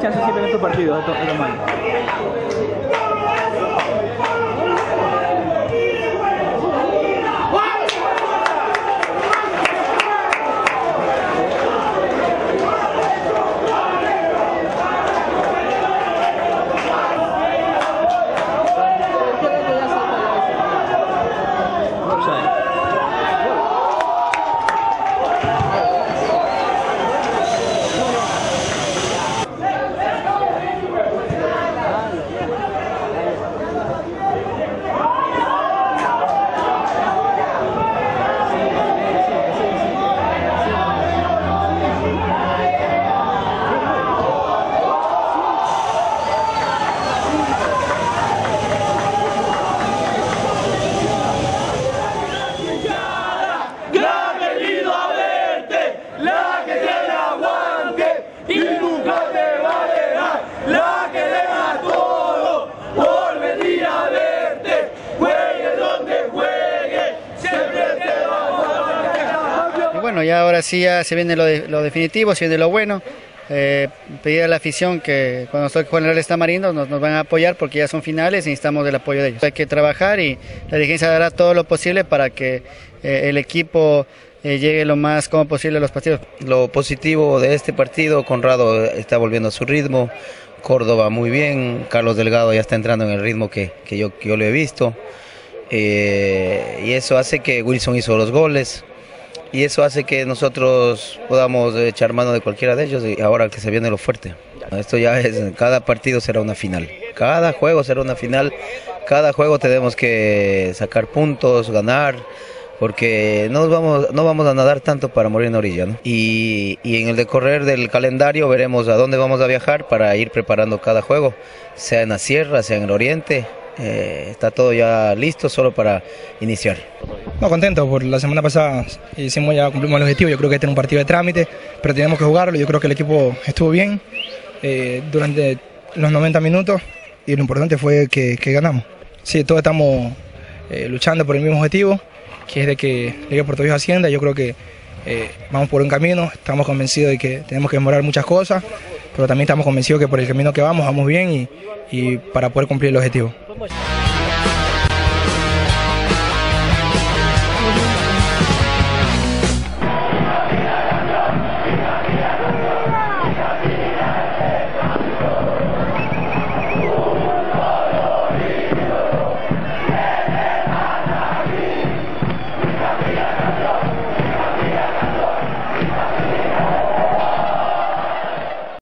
chance siempre en estos partidos, esto es normal. Bueno, ya ahora sí ya se viene lo definitivo, se viene lo bueno. Pedir a la afición que cuando nos toque jugar en el Real Tamarindo nos van a apoyar porque ya son finales y necesitamos del apoyo de ellos. Hay que trabajar y la dirigencia hará todo lo posible para que el equipo llegue lo más cómodo posible a los partidos. Lo positivo de este partido, Conrado está volviendo a su ritmo, Córdoba muy bien, Carlos Delgado ya está entrando en el ritmo que yo lo he visto, y eso hace que Wilson hizo los goles. Y eso hace que nosotros podamos echar mano de cualquiera de ellos y ahora que se viene lo fuerte. Esto ya es, cada partido será una final, cada juego será una final, cada juego tenemos que sacar puntos, ganar, porque no vamos a nadar tanto para morir en orilla, ¿no? Y en el decorrer del calendario veremos a dónde vamos a viajar para ir preparando cada juego, sea en la sierra, sea en el oriente. Está todo ya listo solo para iniciar. No, contento, por la semana pasada cumplimos el objetivo. Yo creo que este era un partido de trámite, pero teníamos que jugarlo. Yo creo que el equipo estuvo bien durante los 90 minutos y lo importante fue que ganamos. Sí, todos estamos luchando por el mismo objetivo, que es de que Liga Puerto Viejo ascienda. Yo creo que vamos por un camino, estamos convencidos de que tenemos que mejorar muchas cosas, pero también estamos convencidos que por el camino que vamos bien y para poder cumplir el objetivo.